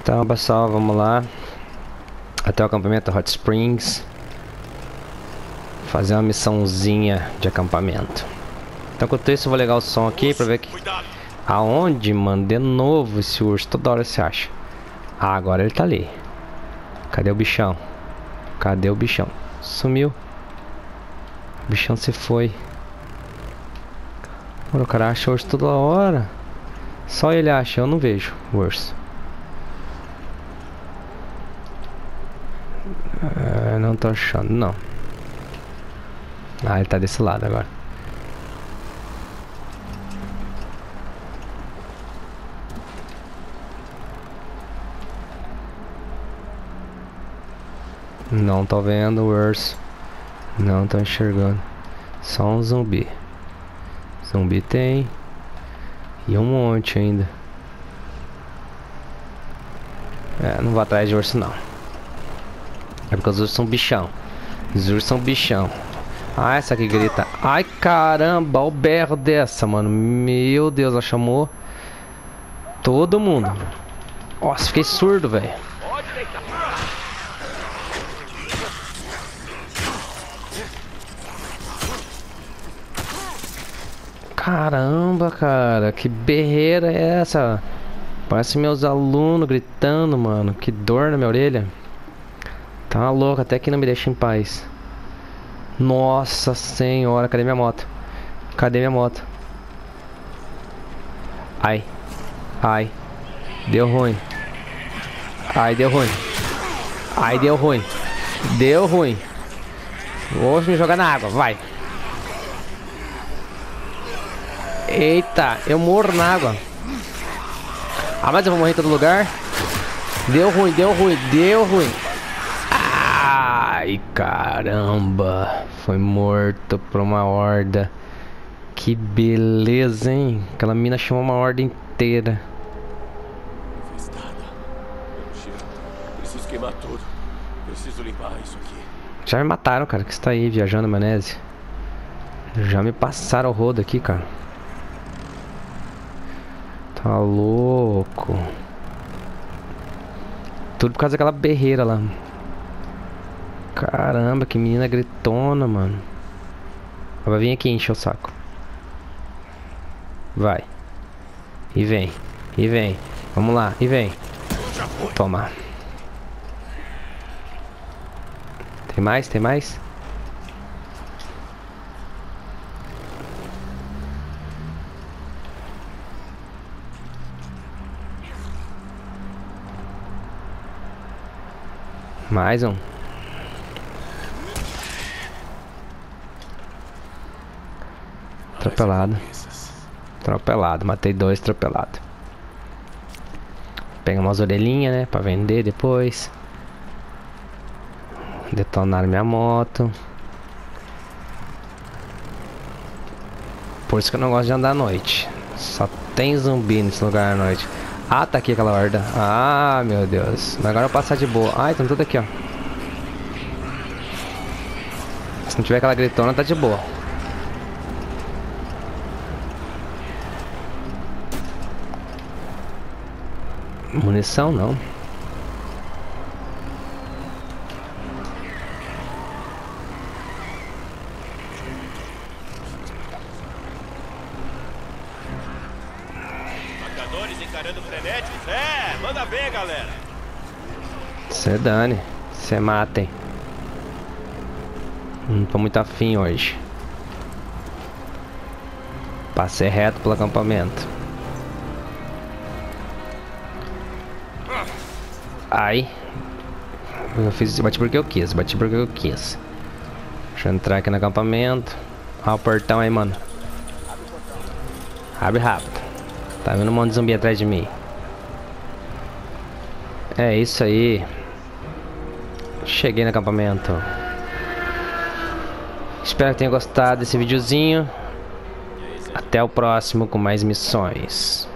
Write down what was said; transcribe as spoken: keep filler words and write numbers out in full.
Então, pessoal, vamos lá até o acampamento Hot Springs fazer uma missãozinha de acampamento. Então, enquanto isso, eu vou ligar o som aqui pra ver que... Aonde, mano? De novo esse urso, toda hora se acha. Ah, agora ele tá ali. Cadê o bichão? Cadê o bichão? Sumiu. O bichão se foi. Mano, o cara acha o urso toda hora. Só ele acha, eu não vejo o urso. É, não tô achando, não. Ah, ele tá desse lado agora. Não tô vendo o urso. Não tô enxergando. Só um zumbi. Zumbi tem. E um monte ainda. É, não vou atrás de urso não. É porque os ursos são bichão. Os ursos são bichão. Ah, essa aqui grita. Ai, caramba, olha o berro dessa, mano. Meu Deus, ela chamou todo mundo. Nossa, fiquei surdo, velho. Caramba, cara, que berreira é essa? Parece meus alunos gritando, mano. Que dor na minha orelha. Tá louco, até que não me deixa em paz. Nossa senhora, cadê minha moto? Cadê minha moto? Ai. Ai. Deu ruim. Ai, deu ruim. Ai, deu ruim. Deu ruim. Vou me jogar na água, vai. Eita, eu morro na água. Ah, mas eu vou morrer em todo lugar. Deu ruim, deu ruim, deu ruim. Ai, caramba. Foi morto por uma horda. Que beleza, hein? Aquela mina chamou uma horda inteira. Preciso queimar tudo. Preciso limpar isso aqui. Já me mataram, cara, que está aí viajando, maionese. Já me passaram o rodo aqui, cara. Tá louco. Tudo por causa daquela berreira lá. Caramba, que menina gritona, mano. Vai vir aqui encher o saco. Vai. E vem. E vem. Vamos lá. E vem. Toma. Tem mais? Tem mais? Mais um. Atropelado. Atropelado. Matei dois atropelados. Pega umas orelhinhas, né? Pra vender depois. Detonaram minha moto. Por isso que eu não gosto de andar à noite. Só tem zumbi nesse lugar à noite. Ah, tá aqui aquela horda. Ah, meu Deus. Mas agora eu vou passar de boa. Ai, estão tudo aqui, ó. Se não tiver aquela gritona, tá de boa. Munição, não. Marcadores encarando frenéticos. É, manda ver, galera. Cê dane. Cê matem. Não tô muito afim hoje. Passei reto pelo acampamento. Ai. Eu fiz, bati porque eu quis, bati porque eu quis. Deixa eu entrar aqui no acampamento. Olha o portão aí, mano. Abre rápido. Tá vendo um monte de zumbi atrás de mim. É isso aí. Cheguei no acampamento. Espero que tenha gostado desse videozinho. Até o próximo com mais missões.